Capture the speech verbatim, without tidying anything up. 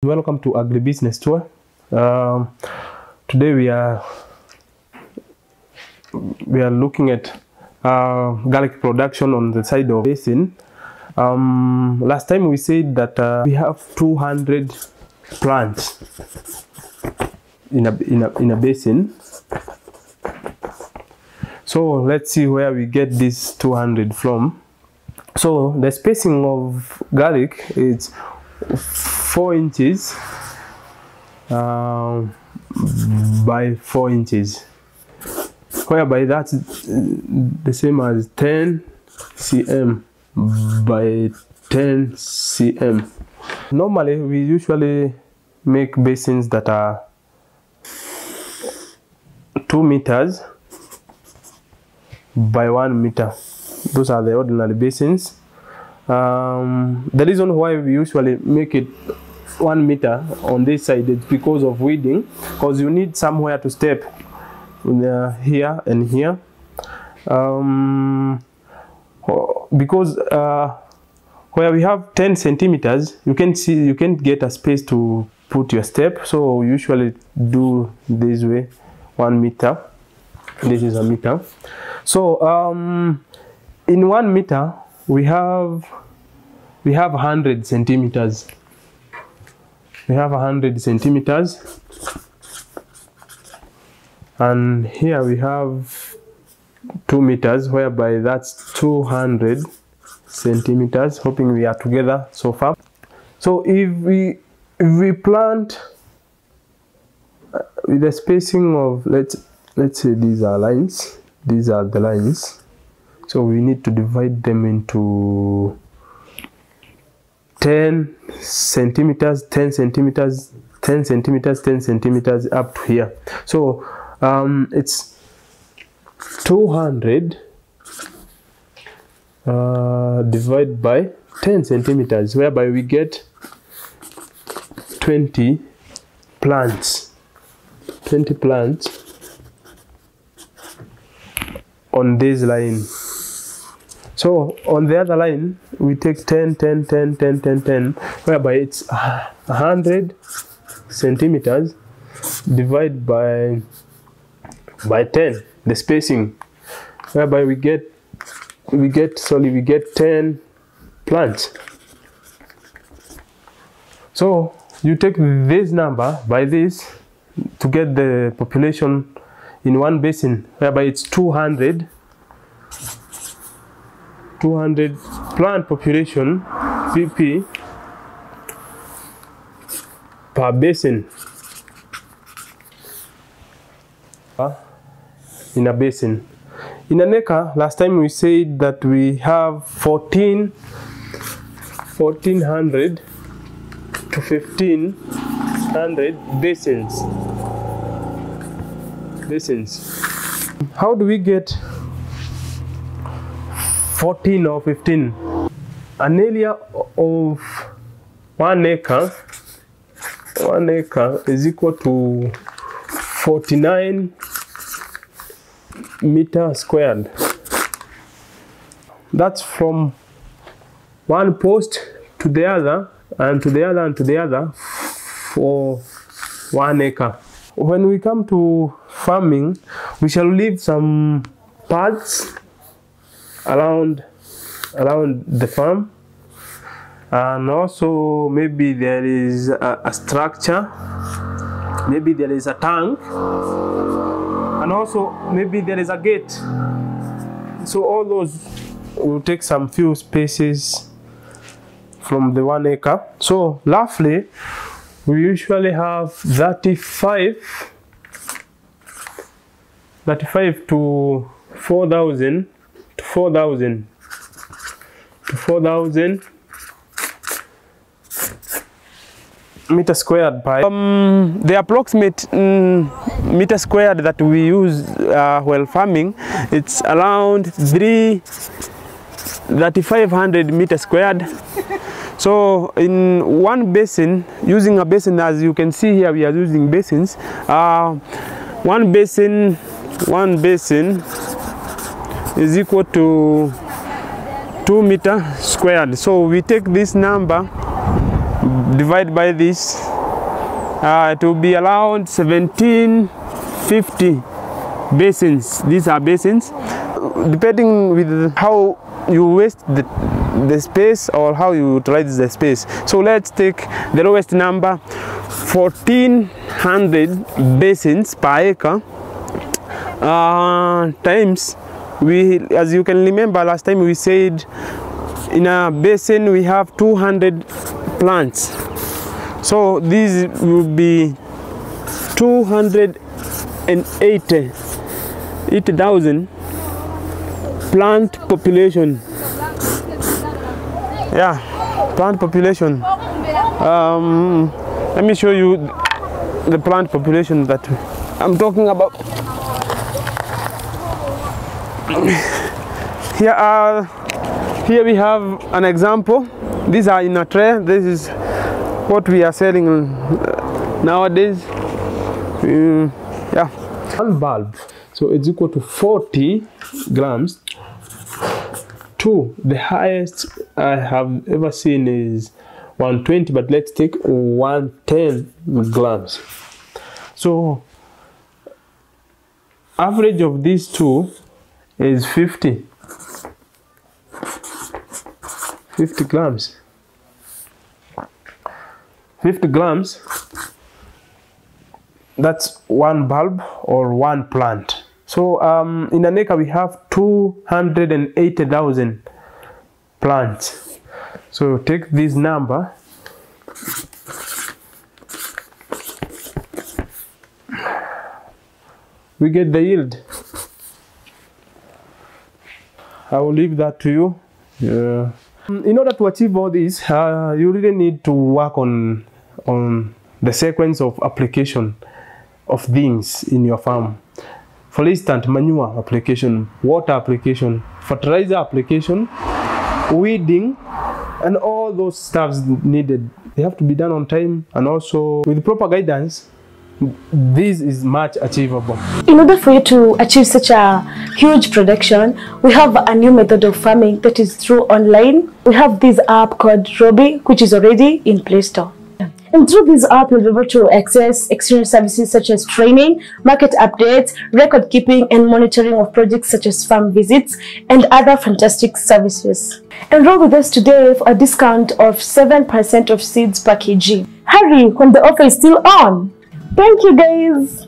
Welcome to Agribusiness Tour. Um, today we are we are looking at uh, garlic production on the side of basin. Um, last time we said that uh, we have two hundred plants in a, in a in a basin. So let's see where we get this two hundred from. So the spacing of garlic is four inches uh, by four inches, whereby that's the same as ten centimeters by ten centimeters. Normally we usually make basins that are two meters by one meter. Those are the ordinary basins. Um, the reason why we usually make it one meter on this side is because of weeding, because you need somewhere to step uh, here and here. Um, because uh, where we have ten centimeters, you can see you can't get a space to put your step, so we usually do this way, one meter. This is a meter. So um, in one meter we have we have one hundred centimeters. We have one hundred centimeters, and here we have two meters, whereby that's two hundred centimeters. Hoping we are together so far. So if we if we plant with a spacing of, let's let's say these are lines, these are the lines. So we need to divide them into ten centimeters, ten centimeters, ten centimeters, ten centimeters up to here. So um, it's two hundred uh, divided by ten centimeters, whereby we get twenty plants. twenty plants on this line. So on the other line we take ten, ten, ten, ten, ten, ten, whereby it's one hundred centimeters divided by by ten, the spacing, whereby we get we get sorry we get ten plants. So you take this number by this to get the population in one basin, whereby it's two hundred two hundred plant population P P per basin uh, in a basin. In an acre, last time we said that we have fourteen hundred to fifteen hundred basins. Basins. How do we get fourteen or fifteen? An area of one acre, one acre is equal to forty-nine meters squared. That's from one post to the other, and to the other, and to the other, for one acre. When we come to farming, we shall leave some paths around around the farm, and also maybe there is a, a structure, maybe there is a tank, and also maybe there is a gate. So all those will take some few spaces from the one acre. So roughly we usually have thirty-five to four thousand to four thousand to four thousand meter squared by um, the approximate um, meter squared that we use uh, while farming. It's around three thirty-five hundred meter squared. So in one basin, using a basin, as you can see here, we are using basins. Uh, one basin, one basin is equal to two meter squared. So we take this number, divide by this, Uh, it will be around seventeen fifty basins. These are basins. Depending with how you waste the, the space or how you utilize the space. So let's take the lowest number, fourteen hundred basins per acre, uh, times, we, as you can remember last time we said in a basin we have two hundred plants. So this will be two hundred eighty thousand plant population. Yeah, plant population. Um, let me show you the plant population that I'm talking about. Here are here we have an example. These are in a tray. This is what we are selling nowadays. Um, yeah, one bulb, so it's equal to forty grams. Two, the highest I have ever seen is one twenty, but let's take one ten grams. So average of these two is fifty grams. fifty grams, that's one bulb or one plant. So um, in an acre we have two hundred eighty thousand plants. So take this number, we get the yield. I will leave that to you. Yeah. In order to achieve all this, uh, you really need to work on on the sequence of application of things in your farm. For instance, manure application, water application, fertilizer application, weeding, and all those stuffs needed. They have to be done on time, and also with proper guidance, this is much achievable. In order for you to achieve such a huge production, we have a new method of farming that is through online. We have this app called Robi, which is already in Play Store. And through this app, you'll be able to access external services such as training, market updates, record keeping, and monitoring of projects such as farm visits, and other fantastic services. Enroll with us today for a discount of seven percent of seeds per kg. Hurry, when the offer is still on! Thank you, guys!